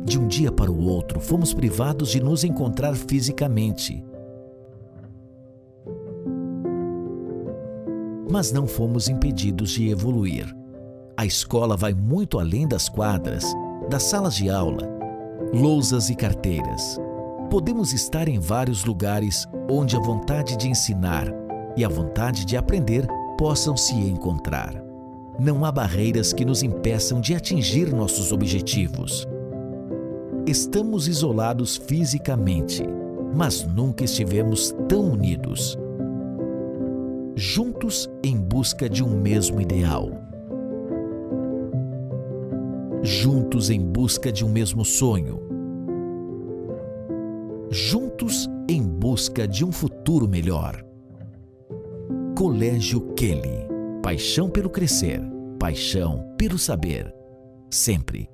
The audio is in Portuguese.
De um dia para o outro, fomos privados de nos encontrar fisicamente. Mas não fomos impedidos de evoluir. A escola vai muito além das quadras, das salas de aula, lousas e carteiras. Podemos estar em vários lugares onde a vontade de ensinar e a vontade de aprender possam se encontrar. Não há barreiras que nos impeçam de atingir nossos objetivos. Estamos isolados fisicamente, mas nunca estivemos tão unidos. Juntos em busca de um mesmo ideal. Juntos em busca de um mesmo sonho. Juntos em busca de um futuro melhor. Colégio Kelly. Paixão pelo crescer, paixão pelo saber. Sempre.